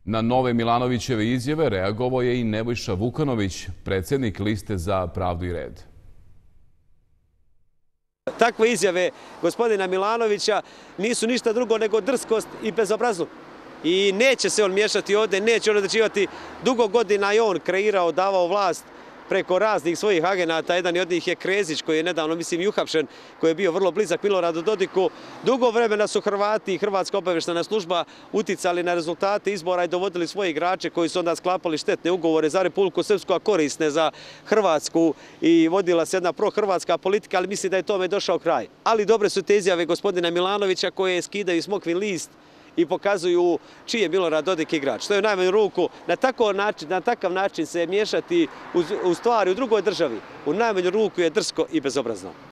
Na nove Milanovićeve izjave reagovao je i Nebojša Vukanović, predsjednik Liste za pravdu i red. Takve izjave gospodina Milanovića nisu ništa drugo nego drskost i bezobrazluk. I neće se on miješati ovdje, neće on određivati. Dugo godina je on kreirao, davao vlast preko raznih svojih agenata. Jedan od njih je Krezić koji je nedavno, mislim, i uhapšen, koji je bio vrlo blizak Miloradu Dodiku. Dugo vremena su Hrvati i Hrvatska obavještajna služba uticali na rezultate izbora i dovodili svoje igrače koji su onda sklapali štetne ugovore za Republiku Srpsku, a korisne za Hrvatsku, i vodila se jedna prohrvatska politika, ali mislim da je tome došao kraj. Ali dobre su te izjave gospodina Milanovića koje skidaju smokvin list i pokazuju čiji je Milorad Dodik igrač. To je u najmanju ruku, na takav način se miješati u stvari u drugoj državi, u najmanju ruku je drsko i bezobrazno.